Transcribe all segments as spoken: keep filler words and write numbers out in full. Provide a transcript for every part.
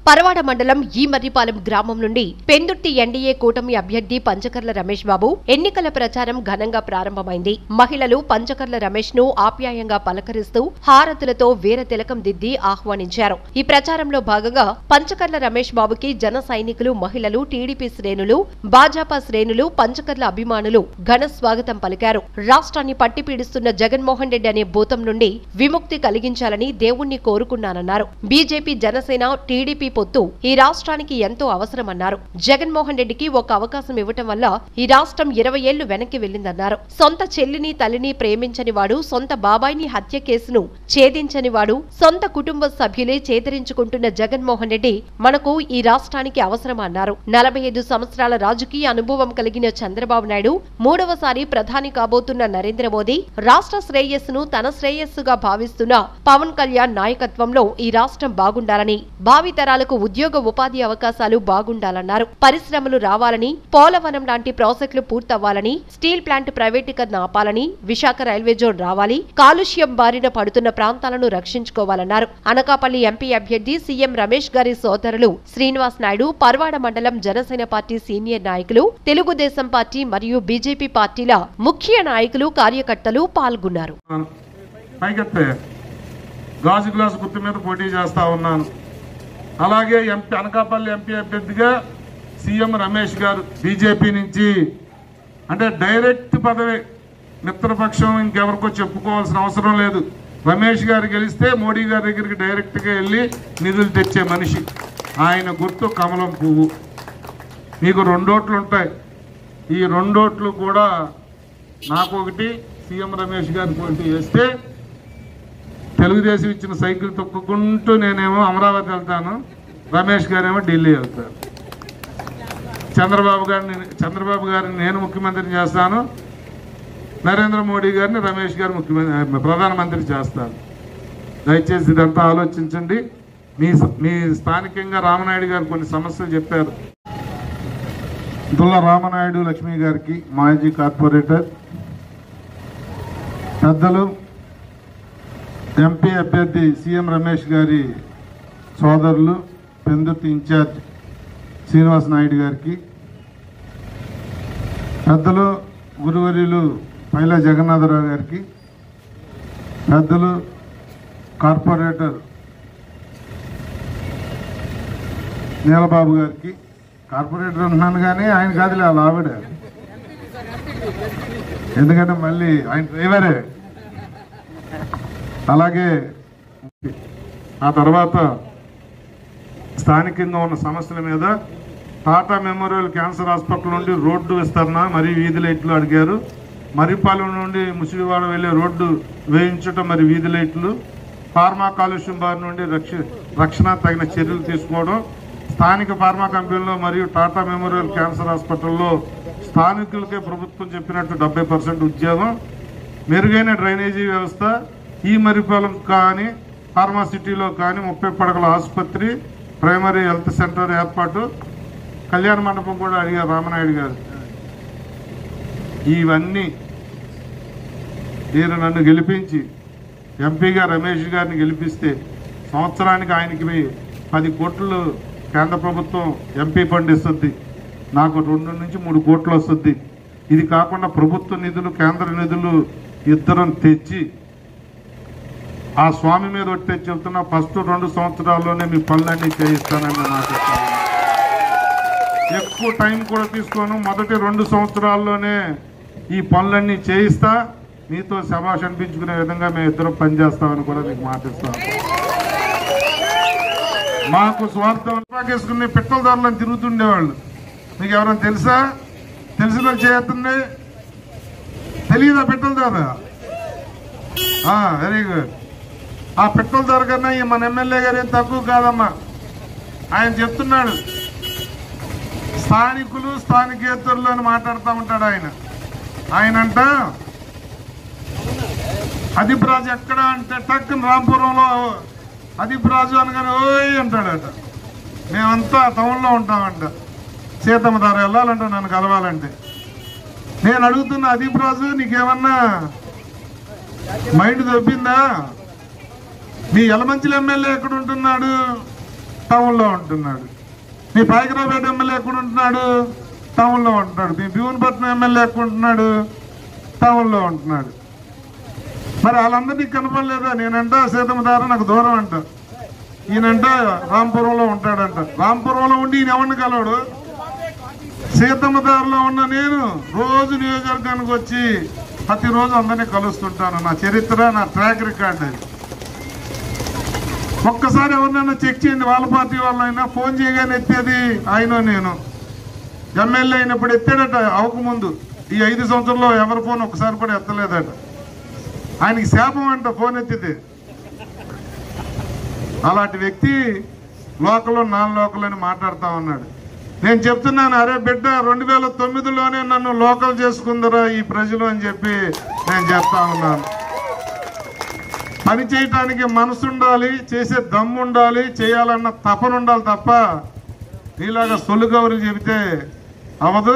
పరవాడ మండలం ఈమర్రిపాలెం గ్రామం నుండి పెందుర్తి ఎన్డీఏ కూటమి అభ్యర్థి పంచకర్ల రమేష్ బాబు ఎన్నికల ప్రచారం ఘనంగా ప్రారంభమైంది. మహిళలు పంచకర్ల రమేష్ ను ఆప్యాయంగా పలకరిస్తూ హారతులతో వీర తిలకం దిద్ది ఆహ్వానించారు. ఈ ప్రచారంలో భాగంగా పంచకర్ల రమేష్ బాబుకి జన సైనికులు, మహిళలు, టీడీపీ శ్రేణులు, భాజపా శ్రేణులు, పంచకర్ల అభిమానులు ఘన స్వాగతం పలికారు. రాష్ట్రాన్ని పట్టిపీడిస్తున్న జగన్మోహన్ రెడ్డి అనే భూతం నుండి విముక్తి కలిగించాలని దేవుణ్ణి కోరుకున్నానన్నారు. బీజేపీ, జనసేన, టీడీపీ పొత్తు ఈ రాష్ట్రానికి ఎంతో అవసరమన్నారు. జగన్మోహన్ రెడ్డికి ఒక అవకాశం ఇవ్వటం వల్ల ఈ రాష్ట్రం ఇరవై ఏళ్లు వెనక్కి వెళ్లిందన్నారు. సొంత చెల్లిని, తల్లిని ప్రేమించని వాడు, సొంత బాబాయిని హత్య కేసును ఛేదించని వాడు, సొంత కుటుంబ సభ్యులే చేదరించుకుంటున్న జగన్మోహన్ రెడ్డి మనకు ఈ రాష్ట్రానికి అవసరమన్నారు. నలభై ఐదు సంవత్సరాల రాజకీయ అనుభవం కలిగిన చంద్రబాబు నాయుడు, మూడవసారి ప్రధాని కాబోతున్న నరేంద్ర మోదీ, రాష్ట్ర శ్రేయస్సును తన శ్రేయస్సుగా భావిస్తున్న పవన్ కళ్యాణ్ నాయకత్వంలో ఈ రాష్ట్రం బాగుండాలని, భావితరాలకు ఉద్యోగ ఉపాధి అవకాశాలు బాగుండాలన్నారు. పరిశ్రమలు రావాలని, పోలవరం లాంటి ప్రాజెక్టులు పూర్తవ్వాలని, స్టీల్ ప్లాంట్ ప్రైవేటీకరణ ఆపాలని, విశాఖ రైల్వే జోన్ రావాలి, కాలుష్యం బారిన పడుతున్న ప్రాంతాలను రక్షించుకోవాలన్నారు. అనకాపల్లి ఎంపీ అభ్యర్థి సీఎం రమేష్ గారి సోదరులు శ్రీనివాస్ నాయుడు, పరవాడ మండలం జనసేన పార్టీ సీనియర్ నాయకులు, తెలుగుదేశం పార్టీ మరియు బీజేపీ పార్టీల ముఖ్య నాయకులు, కార్యకర్తలు పాల్గొన్నారు. గాజు గ్లాసు గుర్తు మీద పోటీ చేస్తా ఉన్నాను. అలాగే ఎంపీ అనకాపల్లి ఎంపీ అభ్యర్థిగా సీఎం రమేష్ గారు బీజేపీ నుంచి, అంటే డైరెక్ట్ పదవి, మిత్రపక్షం ఇంకెవరికో చెప్పుకోవాల్సిన అవసరం లేదు. రమేష్ గారు గెలిస్తే మోడీ గారి దగ్గరికి డైరెక్ట్గా వెళ్ళి నిధులు తెచ్చే మనిషి. ఆయన గుర్తు కమలం పువ్వు. మీకు రెండోట్లు ఉంటాయి. ఈ రెండోట్లు కూడా నాకు ఒకటి, సీఎం రమేష్ గారి పోటీ చేస్తే తెలుగుదేశం ఇచ్చిన సైకిల్ తొక్కుకుంటూ నేనేమో అమరావతి వెళ్తాను, రమేష్ గారేమో ఢిల్లీ వెళ్తారు. చంద్రబాబు గారిని చంద్రబాబు గారిని నేను ముఖ్యమంత్రిని చేస్తాను, నరేంద్ర మోడీ గారిని రమేష్ గారు ముఖ్యమంత్రి ప్రధానమంత్రి చేస్తారు. దయచేసి ఇదంతా ఆలోచించండి. మీ మీ స్థానికంగా రామనాయుడు గారు కొన్ని సమస్యలు చెప్పారు. దుల్ల రామనాయుడు లక్ష్మి గారికి, మాజీ కార్పొరేటర్, పెద్దలు ఎంపీ అభ్యర్థి సీఎం రమేష్ గారి సోదరులు, పెందుర్తి ఇన్ఛార్జ్ శ్రీనివాస్ నాయుడు గారికి, పెద్దలు గురువర్యులు పైలా జగన్నాథరావు గారికి, పెద్దలు కార్పొరేటర్ నీలబాబు గారికి, కార్పొరేటర్ అంటున్నాను కానీ ఆయన కాదులే వాళ్ళ ఆవిడ, ఎందుకంటే మళ్ళీ ఆయన డ్రైవరే. అలాగే ఆ తర్వాత స్థానికంగా ఉన్న సమస్యల మీద టాటా మెమోరియల్ క్యాన్సర్ హాస్పిటల్ నుండి రోడ్డు విస్తరణ మరియు వీధి లైట్లు అడిగారు. మర్రిపాలెం నుండి ముసిడివాడ వెళ్లే రోడ్డు వేయించడం మరియు వీధి లైట్లు, ఫార్మా కాలుష్యం బారి నుండి రక్ష రక్షణ తగిన చర్యలు తీసుకోవడం, స్థానిక ఫార్మా కంపెనీలో మరియు టాటా మెమోరియల్ క్యాన్సర్ హాస్పిటల్లో స్థానికులకే ప్రభుత్వం చెప్పినట్టు డెబ్బై పర్సెంట్ ఉద్యోగం, మెరుగైన డ్రైనేజీ వ్యవస్థ, ఈ మర్రిపాలెం కానీ ఫార్మాసిటీలో కానీ ముప్పై పడకల ఆసుపత్రి, ప్రైమరీ హెల్త్ సెంటర్ ఏర్పాటు, కళ్యాణ మండపం కూడా అడిగారు రామనాయుడు గారు. ఇవన్నీ నేను నన్ను గెలిపించి ఎంపీగా రమేష్ గారిని గెలిపిస్తే సంవత్సరానికి ఆయనకి పది కోట్లు కేంద్ర ప్రభుత్వం ఎంపీ ఫండ్ ఇస్తుంది, నాకు రెండు నుంచి మూడు కోట్లు వస్తుంది. ఇది కాకుండా ప్రభుత్వ నిధులు, కేంద్ర నిధులు ఇద్దరం తెచ్చి ఆ స్వామి మీద ఒట్టే చెబుతున్నా ఫస్ట్ రెండు సంవత్సరాల్లోనే మీ పనులన్నీ చేయిస్తానని నాకు ఎక్కువ టైం కూడా తీసుకోను. మొదటి రెండు సంవత్సరాల్లోనే ఈ పనులన్నీ చేయిస్తా, మీతో శభాష్ అనిపించుకునే విధంగా మేము ఇద్దరం పనిచేస్తామని కూడా మీకు మాటిస్తాం. మాకు స్వార్థం పాకేసుకునే పెట్రోల్ ధరలను తిరుగుతుండేవాళ్ళు. మీకు ఎవరైనా తెలుసా? తెలిసిన చేస్తుంది, తెలియదా పెట్రోల్ ధర? Very good. ఆ పెట్రోల్ ధర కన్నా మన ఎమ్మెల్యే గారు ఏం తక్కువ కాదమ్మా. ఆయన చెప్తున్నాడు స్థానికులు, స్థానికేతరులు అని మాట్లాడుతూ ఉంటాడు ఆయన. ఆయనంట అదీప్ రాజు ఎక్కడ అంటే టక్కున రాంపురంలో అదీప్ రాజు అనగానే ఓయ్ అంటాడట. మేమంతా టౌన్లో ఉంటామంట, సీతమ్మ ధార వెళ్ళాలంట నన్ను కలవాలంటే. నేను అడుగుతున్నా, అదీప్ రాజు నీకేమన్నా మైండ్ దొబ్బిందా? మీ యలమంచిలి ఎమ్మెల్యే ఎక్కడ ఉంటున్నాడు? టౌన్లో ఉంటున్నాడు. మీ పాయకరావుపేట ఎమ్మెల్యే ఎక్కడ ఉంటున్నాడు? టౌన్లో ఉంటున్నాడు. మీ భీమునిపట్నం ఎమ్మెల్యే ఎక్కడ ఉంటున్నాడు? టౌన్లో ఉంటున్నాడు. మరి వాళ్ళందరినీ కనపడలేదా? నేనంట సీతమ్మధార నాకు దూరం అంట, ఈయనంట రాంపురంలో ఉంటాడంట. రాంపురంలో ఉండి ఈయన ఎవరిని కలవడు? సీతమ్మధారలో ఉన్న నేను రోజు నియోజకవర్గానికి వచ్చి ప్రతిరోజు అందరినీ కలుస్తుంటాను. నా చరిత్ర, నా ట్రాక్ రికార్డ్ అది. ఒక్కసారి ఎవరినైనా చెక్ చేయండి, వాళ్ళ పార్టీ వాళ్ళైనా ఫోన్ చేయగానే ఎత్తేది ఆయన. నేను ఎమ్మెల్యే అయినప్పుడు ఎత్తాడట, అవకముందు ఈ ఐదు సంవత్సరంలో ఎవరి ఫోన్ ఒక్కసారి కూడా ఎత్తలేదట. ఆయనకి శాపం అంట ఫోన్ ఎత్తితే. అలాంటి వ్యక్తి లోకల్ నాన్ లోకల్ అని మాట్లాడుతూ ఉన్నాడు. నేను చెప్తున్నాను, అరే బిడ్డ రెండు వేల తొమ్మిదిలోనే నన్ను లోకల్ చేసుకుందరా ఈ ప్రజలు అని చెప్పి నేను చెప్తా ఉన్నాను. పని చేయటానికి మనసు ఉండాలి, చేసే దమ్ము ఉండాలి, చేయాలన్న తపన ఉండాలి తప్ప నీలాగా సొల్లుగౌరు చెబితే అవదు.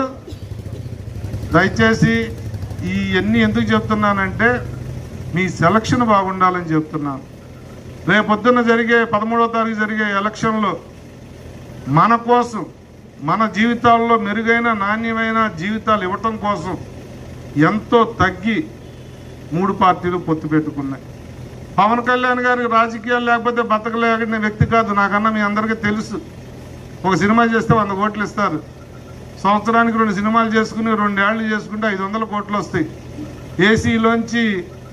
దయచేసి ఈ ఎన్ని ఎందుకు చెప్తున్నానంటే మీ సెలక్షన్ బాగుండాలని చెప్తున్నాను. రేపొద్దున జరిగే పదమూడవ తారీఖు జరిగే ఎలక్షన్లో మన కోసం, మన జీవితాల్లో మెరుగైన నాణ్యమైన జీవితాలు ఇవ్వటం కోసం ఎంతో తగ్గి మూడు పార్టీలు పొత్తు పెట్టుకున్నాయి. పవన్ కళ్యాణ్ గారికి రాజకీయాలు లేకపోతే బతకలేని వ్యక్తి కాదు, నాకన్నా మీ అందరికీ తెలుసు. ఒక సినిమా చేస్తే వంద కోట్లు ఇస్తారు, సంవత్సరానికి రెండు సినిమాలు చేసుకుని రెండేళ్లు చేసుకుంటే ఐదు వందల కోట్లు వస్తాయి. ఏసీలోంచి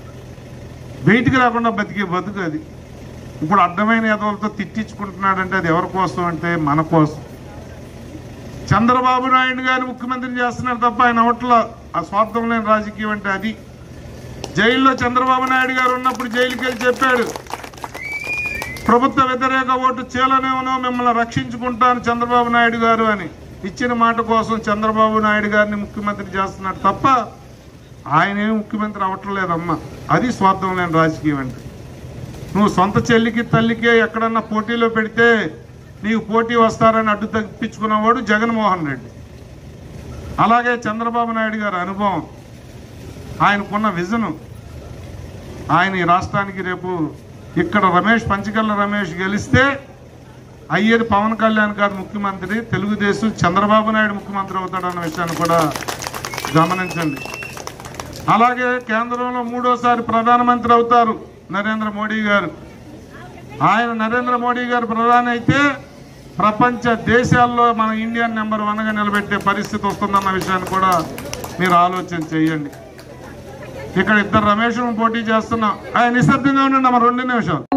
బయటికి రాకుండా బతికే బతుకు అది. ఇప్పుడు అడ్డమైన ఎదవలతో తిట్టించుకుంటున్నాడంటే అది ఎవరి కోసం అంటే మన కోసం. చంద్రబాబు నాయుడు గారు ముఖ్యమంత్రిని చేస్తున్నారు తప్ప ఆయన అవట్ల ఆ స్వార్థం లేని రాజకీయం అంటే అది. జైల్లో చంద్రబాబు నాయుడు గారు ఉన్నప్పుడు జైలుకి వెళ్ళి చెప్పాడు, ప్రభుత్వ వ్యతిరేక ఓటు చీలనేమనో మిమ్మల్ని రక్షించుకుంటాను చంద్రబాబు నాయుడు గారు అని. ఇచ్చిన మాట కోసం చంద్రబాబు నాయుడు గారిని ముఖ్యమంత్రి చేస్తున్నాడు తప్ప ఆయనేమి ముఖ్యమంత్రి అవ్వట్లేదమ్మా. అది స్వార్థం లేని రాజకీయం అంటే. నువ్వు సొంత చెల్లికి తల్లికే ఎక్కడన్నా పోటీలో పెడితే నీకు పోటీ వస్తారని అడ్డు తప్పించుకున్నవాడు జగన్మోహన్ రెడ్డి. అలాగే చంద్రబాబు నాయుడు గారి అనుభవం, ఆయనకున్న విజను, ఆయన ఈ రాష్ట్రానికి రేపు ఇక్కడ రమేష్ పంచకల్ల రమేష్ గెలిస్తే అయ్యేది పవన్ కళ్యాణ్ గారు ముఖ్యమంత్రి, తెలుగుదేశం చంద్రబాబు నాయుడు ముఖ్యమంత్రి అవుతాడన్న విషయాన్ని కూడా గమనించండి. అలాగే కేంద్రంలో మూడోసారి ప్రధానమంత్రి అవుతారు నరేంద్ర మోడీ గారు. ఆయన నరేంద్ర మోడీ గారు ప్రధాని అయితే ప్రపంచ దేశాల్లో మన ఇండియన్ నెంబర్ వన్గా నిలబెట్టే పరిస్థితి వస్తుందన్న విషయాన్ని కూడా మీరు ఆలోచన చేయండి. ఇక్కడ ఇద్దరు రమేష్ పోటీ చేస్తున్నాం. ఆయన నిశ్శబ్దంగా ఉండండి అమ్మ రెండు నిమిషాలు.